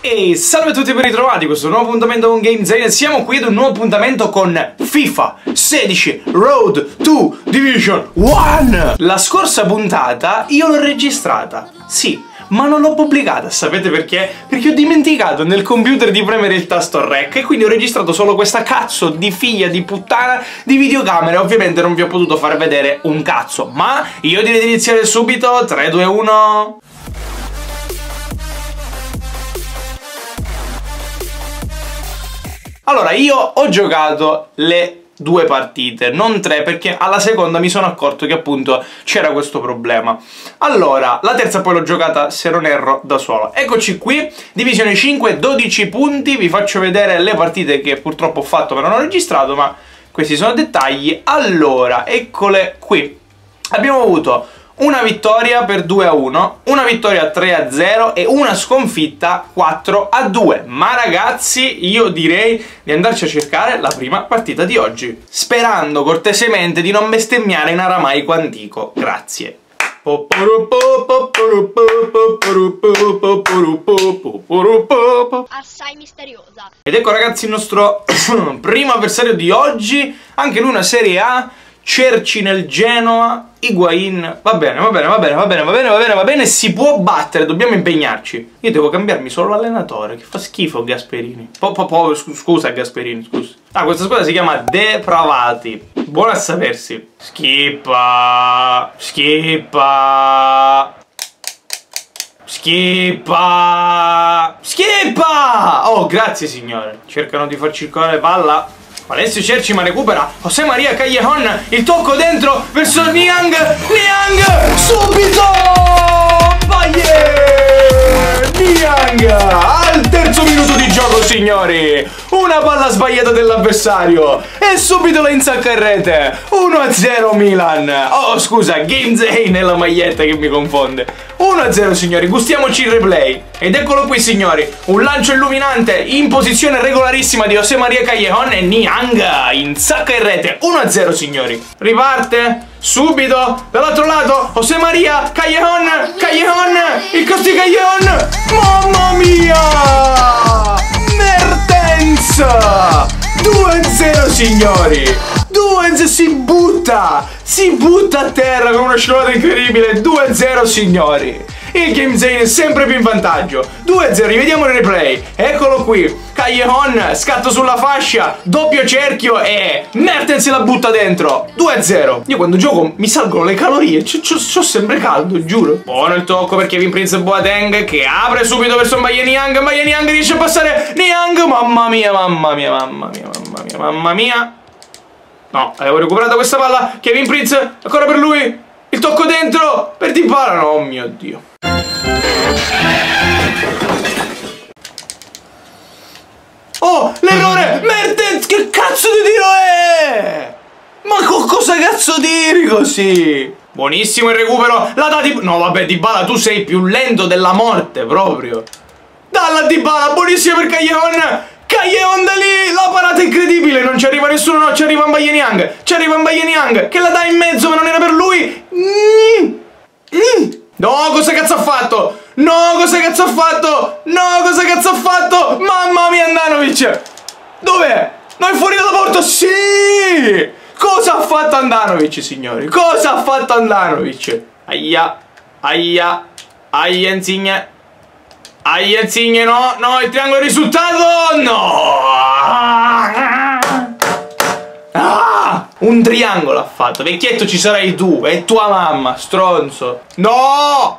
E salve a tutti e ben ritrovati, questo è un nuovo appuntamento con GameZain. Siamo qui ad un nuovo appuntamento con FIFA 16 Road to Division 1. La scorsa puntata io l'ho registrata, sì, ma non l'ho pubblicata. Sapete perché? Perché ho dimenticato nel computer di premere il tasto REC e quindi ho registrato solo questa cazzo di figlia di puttana di videocamera. Ovviamente non vi ho potuto far vedere un cazzo, ma io direi di iniziare subito. 3, 2, 1... Allora, io ho giocato le 2 partite, non 3, perché alla seconda mi sono accorto che appunto c'era questo problema. Allora, la terza poi l'ho giocata, se non erro, da solo. Eccoci qui, divisione 5, 12 punti, vi faccio vedere le partite che purtroppo ho fatto ma non ho registrato, ma questi sono dettagli. Allora, eccole qui. Abbiamo avuto una vittoria per 2-1, una vittoria 3-0 e una sconfitta 4-2. Ma ragazzi, io direi di andarci a cercare la prima partita di oggi, sperando cortesemente di non bestemmiare in aramaico antico. Grazie. Assai misteriosa. Ed ecco ragazzi il nostro primo avversario di oggi, anche lui una Serie A. Cerci nel Genoa, Higuain, va bene, si può battere, dobbiamo impegnarci. Io devo cambiarmi solo l'allenatore, che fa schifo Gasperini. Scusa Gasperini, scusa. Ah, questa squadra si chiama Depravati. Buono a sapersi. Schippa. Oh, grazie signore. Cercano di far circolare palla. Alessio Cerci ma recupera José María Callejon, il tocco dentro verso Niang, subito! Niang al terzo minuto di gioco signori, una palla sbagliata dell'avversario e subito la insacca in rete. 1-0 Milan. Oh scusa, GameZain è la maglietta che mi confonde. 1-0 signori, gustiamoci il replay. Ed eccolo qui signori, un lancio illuminante in posizione regolarissima di José María Callejon e Niang insacca in rete. 1-0 signori, riparte subito dall'altro lato José María Callejon, il cross di Callejon, mamma mia, Mertens. 2-0 signori, 2-0, si butta a terra con una scivolata incredibile. 2-0 signori, il GameZain è sempre più in vantaggio. 2-0, rivediamo il replay. Eccolo qui, Callejon, scatto sulla fascia, doppio cerchio e Mertens la butta dentro. 2-0. Io quando gioco mi salgono le calorie, c'ho sempre caldo, giuro. Buono il tocco per Kevin Prince Boateng che apre subito verso Mbaye Niang riesce a passare. Niang, mamma mia. No, avevo recuperato questa palla. Kevin Prince, ancora per lui. Il tocco dentro per Dybala. Oh mio Dio. Oh, l'errore. Mertens, che cazzo di tiro è? Ma cosa cazzo tiri così? Buonissimo il recupero. La da no vabbè Dybala, tu sei più lento della morte proprio. Dalla Dybala, buonissimo per Callejon da lì, la parata incredibile, non ci arriva nessuno, no, ci arriva Mbaye Niang che la dà in mezzo ma non era per lui. No, cosa cazzo ha fatto? Mamma mia, Andanovic, dov'è? No, è fuori dalla porta, sì! Cosa ha fatto Andanovic, signori? Aia, Insigne, no, il triangolo risultato, no! Un triangolo ha fatto, vecchietto ci sarai tu, e tua mamma, stronzo. No!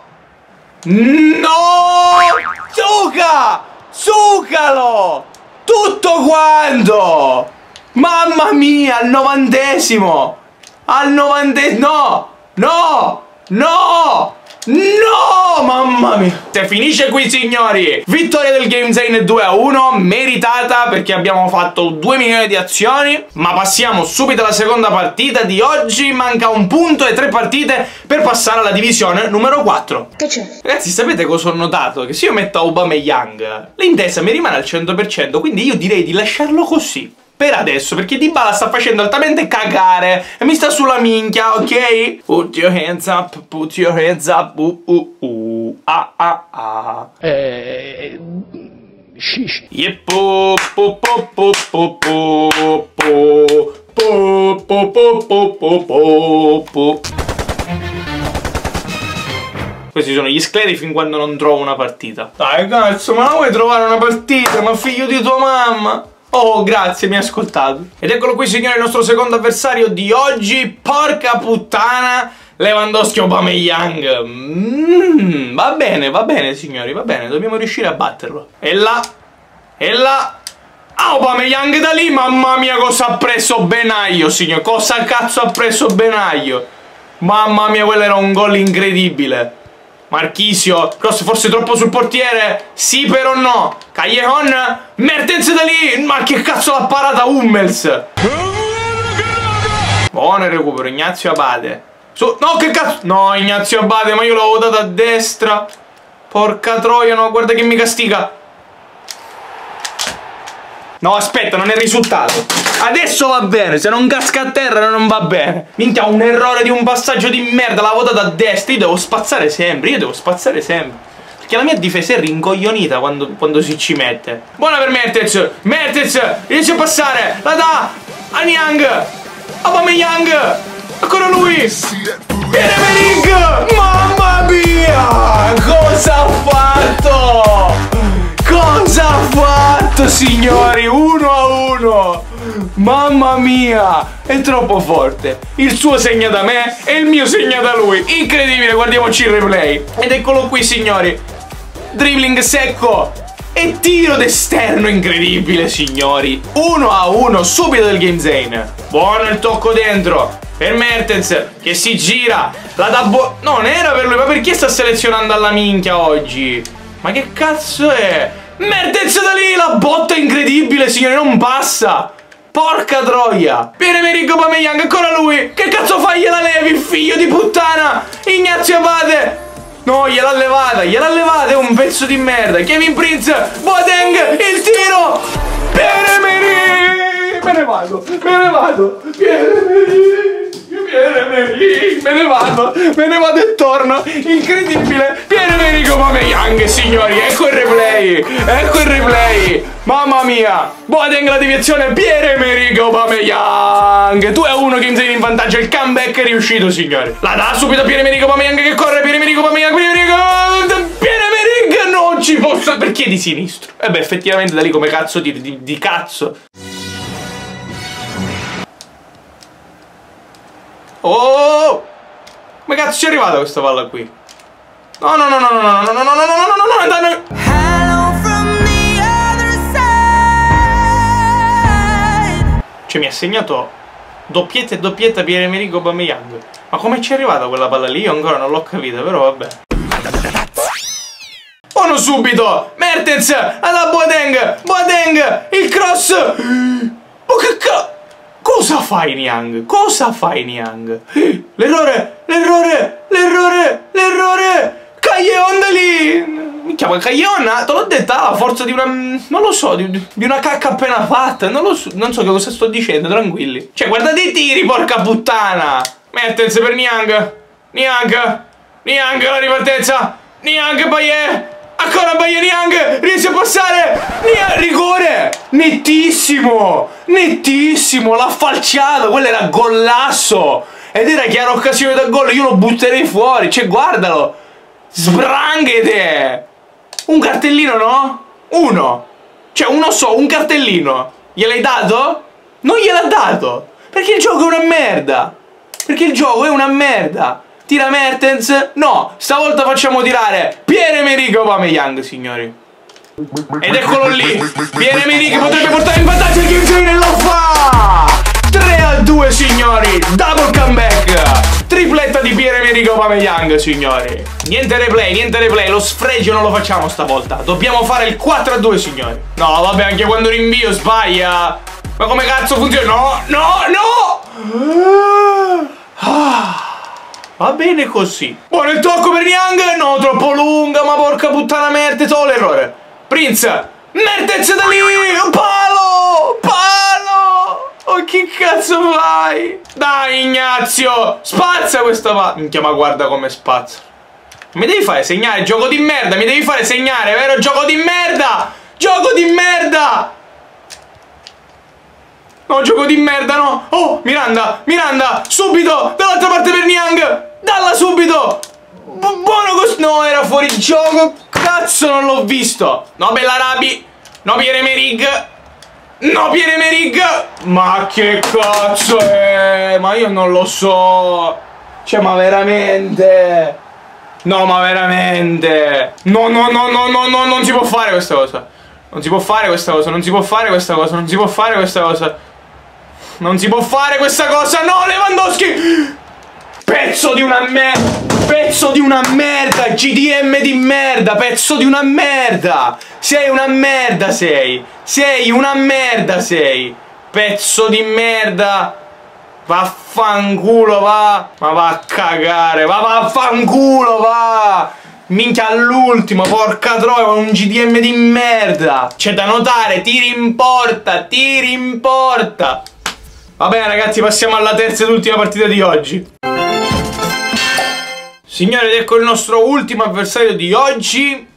Sucalo! Tutto quanto! Mamma mia, al 90esimo! No, mamma mia. Se finisce qui signori, vittoria del GameZain 2-1, meritata perché abbiamo fatto 2 milioni di azioni. Ma passiamo subito alla seconda partita di oggi. Manca un punto e 3 partite per passare alla divisione numero 4. Che c'è? Ragazzi, sapete cosa ho notato? Che se io metto Aubameyang l'intesa mi rimane al 100%, quindi io direi di lasciarlo così per adesso, perché Dybala sta facendo altamente cagare e mi sta sulla minchia, ok? Put your hands up, Yeppo, po po po po po po po po po po. Questi sono gli scleri fin quando non trovo una partita. Dai cazzo, ma non vuoi trovare una partita? Ma figlio di tua mamma? Oh, grazie, mi hai ascoltato. Ed eccolo qui, signori, il nostro secondo avversario di oggi. Porca puttana, Lewandowski Aubameyang. Va bene, signori, va bene. Dobbiamo riuscire a batterlo. E là. Aubameyang da lì, mamma mia, cosa ha preso Benaglio, signor. Cosa cazzo ha preso Benaglio? Mamma mia, quello era un gol incredibile. Marchisio, cross forse troppo sul portiere. Sì però no. Callejon, Mertens da lì. Ma che cazzo l'ha parata Hummels. Buono il recupero, Ignazio Abate. No, che cazzo. No, Ignazio Abate, ma io l'avevo dato a destra. Porca troia, no, guarda che mi castiga. No, aspetta, non è il risultato. Adesso va bene, se non casca a terra non va bene. Minchia, un errore di un passaggio di merda, l'ha votata a destra. Io devo spazzare sempre, perché la mia difesa è rincoglionita quando si ci mette. Buona per Mertens. Mertens riesce a passare, la dà a Niang. Aubameyang, ancora lui. Pierre-Emerick, mamma mia, cosa ha fatto? Cosa ha fatto, signori? 1-1. Mamma mia, è troppo forte. Il suo segna da me e il mio segna da lui. Incredibile, guardiamoci il replay. Ed eccolo qui, signori. Dribbling secco e tiro d'esterno incredibile, signori. 1-1, subito del Game Zone. Buono il tocco dentro per Mertens, che si gira. La dà no, non era per lui, ma perché sta selezionando alla minchia oggi? Ma che cazzo è? Mertens da lì, la botta incredibile, signori, non passa. Porca troia. Pierre-Emerick Aubameyang, ancora lui. Che cazzo fai? Gliela levi, figlio di puttana. Ignazio Abate. No, gliel'ha levata, è un pezzo di merda. Kevin Prince, Boateng, il tiro. Pierre-Emerick. Me ne vado. Pierre-Emerick, me ne vado e torno. Incredibile. Pierre-Emerick Aubameyang, signori, ecco il replay. Mamma mia. Boateng la deviazione, Pierre-Emerick Aubameyang. 2-1, Game Zone in vantaggio, il comeback è riuscito, signori. La dà subito Pierre-Emerick Aubameyang che corre, Pierre-Emerick Aubameyang, Pierre-Emerick non ci posso. Perché di sinistro? E beh, effettivamente da lì come cazzo di cazzo. Oh! Come cazzo ci è arrivata questa palla qui? No. Cioè mi ha segnato doppietta Pierre-Emerick Aubameyang. Ma come ci è arrivata quella palla lì? Io ancora non l'ho capita, però vabbè. Buono subito! Mertens! Alla Boateng! Il cross! Oh che cazzo! Cosa fai Niang? L'errore! Callejon da lì! Minchia, ma Callejon, te l'ho detta, ha la forza di una... non lo so, di una cacca appena fatta. Non so che cosa sto dicendo, tranquilli. Cioè, guardate i tiri, porca puttana! Mertens per Niang, la ripartenza! Niang, Bayer! Ancora Bayer, Niang! Riesce a passare! Rigore! Nettissimo! L'ha falciato! Quello era gollasso! Ed era chiara occasione da gol, io lo butterei fuori! Cioè, guardalo! Sbranghete! Un cartellino, no? Uno! Cioè, un cartellino! Gliel'hai dato? Non gliel'ha dato! Perché il gioco è una merda! Tira Mertens. No, stavolta facciamo tirare Pierre-Emerick Aubameyang, signori. Ed eccolo lì. Pierre-Emerick potrebbe portare in vantaggio il Game Zone e lo fa. 3-2, signori. Double comeback. Tripletta di Pierre-Emerick Aubameyang, signori. Niente replay. Lo sfregio non lo facciamo stavolta. Dobbiamo fare il 4-2, signori. No, vabbè, anche quando rinvio sbaglia. Ma come cazzo funziona? No. Va bene così. Buono il tocco per Niang. No, troppo lunga, ma porca puttana Mertens. Oh, l'errore. Prince. Mertens da lì. Palo. Oh, che cazzo fai? Dai, Ignazio. Spazza questa palla. Minchia, ma guarda come spazza. Mi devi fare segnare, gioco di merda. Mi devi fare segnare, vero? Gioco di merda. Gioco di merda! No, gioco di merda, no! Oh, Miranda! Miranda! Subito! Dall'altra parte per Niang! Dalla subito! Buono così! No, era fuori gioco! Cazzo, non l'ho visto! No, Bellarabi! No, Pierre-Emerick! No, Pierre-Emerick! Ma che cazzo è? Ma io non lo so! Cioè, ma veramente? No, ma veramente? No, no, no, no, no, no, non si può fare questa cosa! Non si può fare questa cosa, non si può fare questa cosa, non si può fare questa cosa! Non si può fare questa cosa! No, Lewandowski! Pezzo di una merda! Pezzo di una merda! GDM di merda! Pezzo di una merda! Sei una merda, sei! Sei una merda, sei! Pezzo di merda! Vaffanculo, va! Ma va a cagare! Va, vaffanculo, va! Minchia all'ultimo, porca troia, un GDM di merda! C'è da notare, tiri in porta! Tiri in porta! Va bene ragazzi, passiamo alla terza ed ultima partita di oggi. Signori, ed ecco il nostro ultimo avversario di oggi.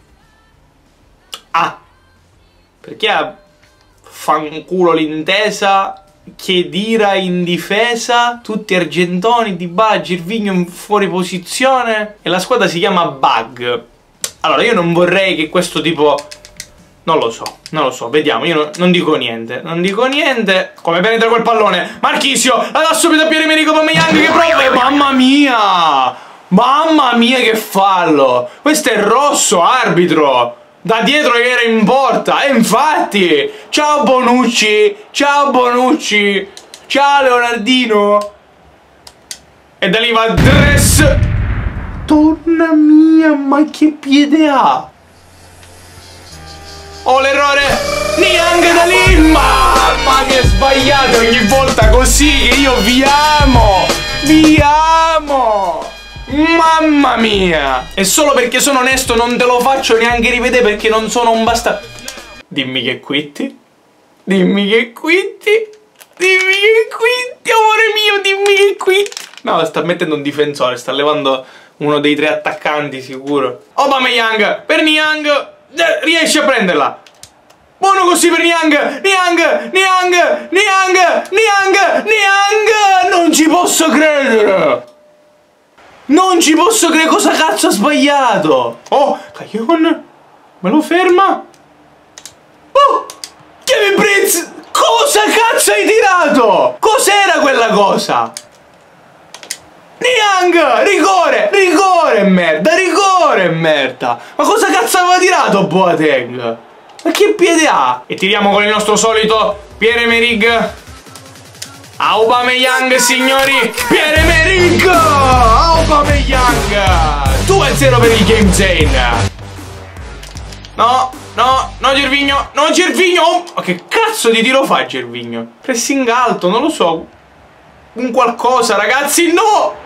Ah, perché ha fanculo l'intesa, Khedira in difesa, tutti argentoni, Dybala, Gervinho in fuori posizione e la squadra si chiama Bug. Allora, io non vorrei che questo tipo... Non lo so, vediamo, io non dico niente, non dico niente. Come penetra quel pallone? Marchisio, la dà subito a Pierre-Emerick Aubameyang che prova, mamma mia! Mamma mia che fallo! Questo è rosso, arbitro! Da dietro che era in porta, e infatti! Ciao Bonucci, ciao Bonucci, ciao Leonardino! E da lì va Dress! Donna mia, ma che piede ha! Oh, l'errore! Niang da lì! Mamma mia, sbagliato ogni volta così che io vi amo! Vi amo! Mamma mia! E solo perché sono onesto non te lo faccio neanche rivedere perché non sono un bastardo. Dimmi che quitti. Dimmi che quitti. Dimmi che quitti, amore mio, dimmi che quitti. No, sta mettendo un difensore, sta levando uno dei tre attaccanti sicuro. Aubameyang per Niang. Riesci a prenderla. Buono così per Niang. Niang. Niang. Niang. Niang. Niang. Non ci posso credere. Non ci posso credere. Cosa cazzo ha sbagliato? Oh, Caglion. Me lo ferma. Oh, Kevin Prince. Cosa cazzo hai tirato? Cos'era quella cosa? Niang! Rigore! Rigore merda! Rigore merda! Ma cosa cazzo aveva tirato Boateng? Ma che piede ha? E tiriamo con il nostro solito Pierre-Emerick Aubameyang, signori! Pierre-Emerick Aubameyang! 2-0 per il Game Zane. No, no, no Gervinho! No Gervinho! Oh, ma che cazzo di tiro fa Gervinho? Pressing alto, non lo so. Un qualcosa, ragazzi, no!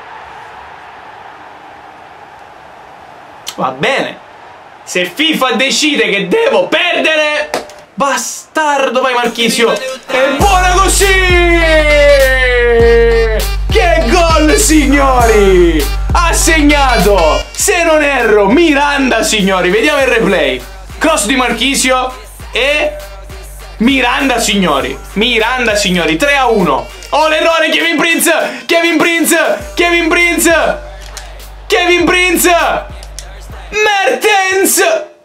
Va bene. Se FIFA decide che devo perdere, bastardo, vai Marchisio. È buona così! Che gol, signori! Ha segnato, se non erro, Miranda, signori. Vediamo il replay. Cross di Marchisio e Miranda, signori. Miranda, signori. 3-1. Oh, l'errore, Kevin Prince! Kevin Prince! Kevin Prince! Kevin Prince! Mertens!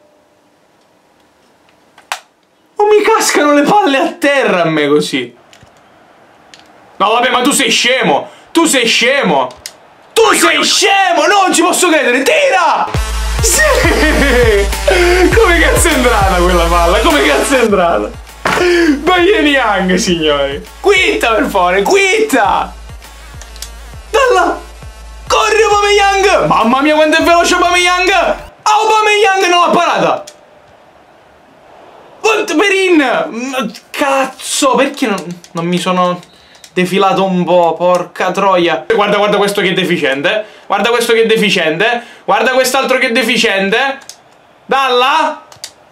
Oh, mi cascano le palle a terra a me così. No, vabbè, ma tu sei scemo! Tu sei scemo! Tu sei scemo! No, non ci posso credere! Tira! Sì! Come cazzo è entrata quella palla? Come cazzo è entrata? Vai Niang, signori! Quitta, per favore! Quitta! Dalla! Corri Aubameyang! Mamma mia quanto è veloce Aubameyang! Aubameyang non l'ha parata! Perin! Cazzo, perché non mi sono defilato un po'? Porca troia! Guarda, guarda questo che è deficiente! Guarda questo che è deficiente! Guarda quest'altro che è deficiente! Dalla!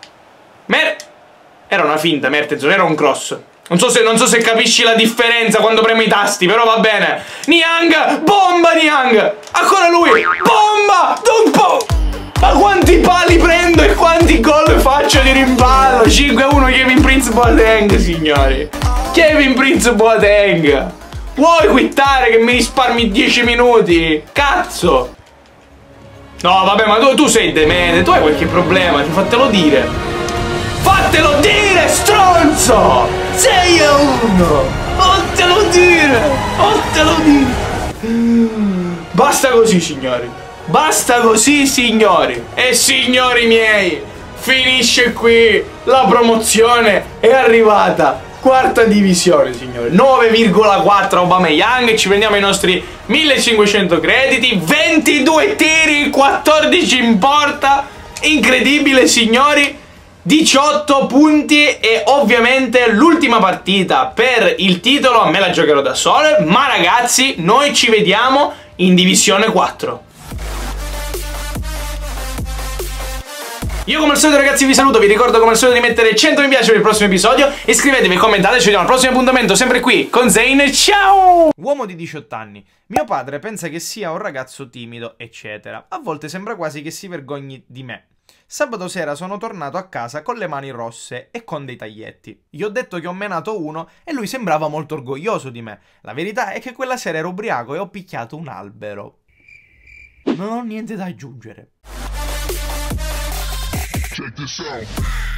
Era una finta, Mertens, non era un cross. Non so se capisci la differenza quando premo i tasti, però va bene. Niang! Bomba Niang! Ancora lui! Bomba! Ma quanti pali prendo e quanti gol faccio di rimpallo? 5-1 Kevin Prince Boateng, signori. Kevin Prince Boateng. Vuoi quittare che mi risparmi 10 minuti? Cazzo. No, vabbè, ma tu sei demente. Tu hai qualche problema, fatelo dire. Fatelo dire, stronzo! 6-1! Fatelo dire! Fatelo dire! Basta così, signori. Basta così, signori. E signori miei, finisce qui. La promozione è arrivata. Quarta divisione, signori. 9,4 Aubameyang. Ci prendiamo i nostri 1500 crediti. 22 tiri, 14 in porta. Incredibile, signori. 18 punti e ovviamente l'ultima partita per il titolo me la giocherò da solo. Ma ragazzi, noi ci vediamo in divisione 4. Io come al solito ragazzi vi saluto, vi ricordo come al solito di mettere 100 mi piace per il prossimo episodio, iscrivetevi, commentate, ci vediamo al prossimo appuntamento sempre qui con Zayn, ciao! Uomo di 18 anni, mio padre pensa che sia un ragazzo timido, eccetera, a volte sembra quasi che si vergogni di me. Sabato sera sono tornato a casa con le mani rosse e con dei taglietti. Gli ho detto che ho menato uno e lui sembrava molto orgoglioso di me. La verità è che quella sera ero ubriaco e ho picchiato un albero. Non ho niente da aggiungere. Check this out.